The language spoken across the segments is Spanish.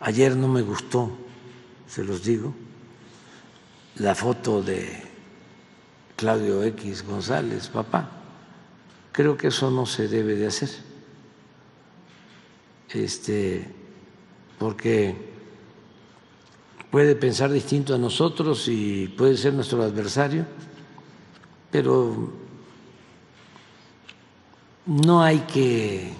Ayer no me gustó, se los digo, la foto de Claudio X González, papá. Creo que eso no se debe de hacer, porque puede pensar distinto a nosotros y puede ser nuestro adversario, pero no hay que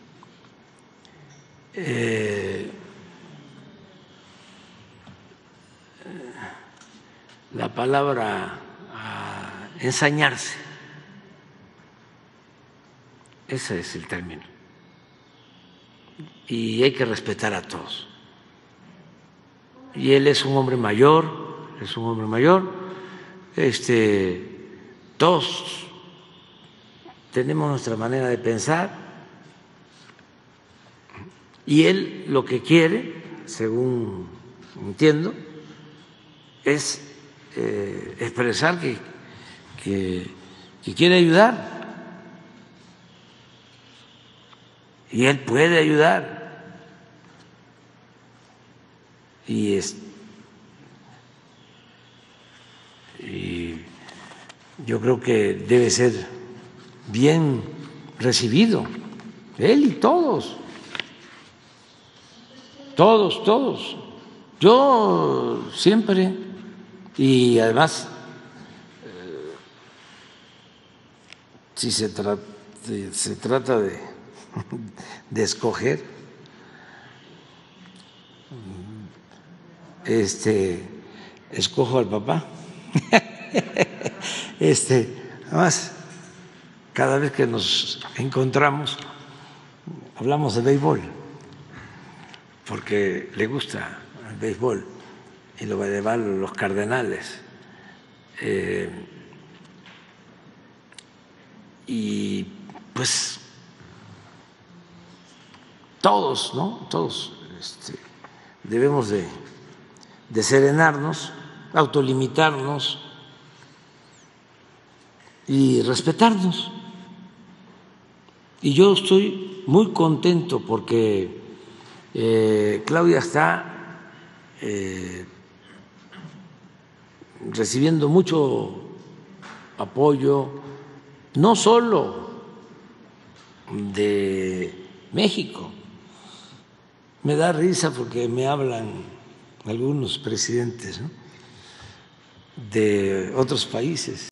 la palabra ensañarse, ese es el término, y hay que respetar a todos. Y él es un hombre mayor, todos tenemos nuestra manera de pensar, y él lo que quiere, según entiendo, es expresar que quiere ayudar, y él puede ayudar, y yo creo que debe ser bien recibido, él y todos. Yo siempre, y además, si se trata de escoger, escojo al papá. Además, cada vez que nos encontramos hablamos de béisbol, porque le gusta el béisbol y lo va a llevar los Cardenales. Y pues todos, ¿no? Todos debemos de serenarnos, autolimitarnos y respetarnos. Y yo estoy muy contento porque Claudia está recibiendo mucho apoyo, no solo de México. Me da risa porque me hablan algunos presidentes, ¿no?, de otros países.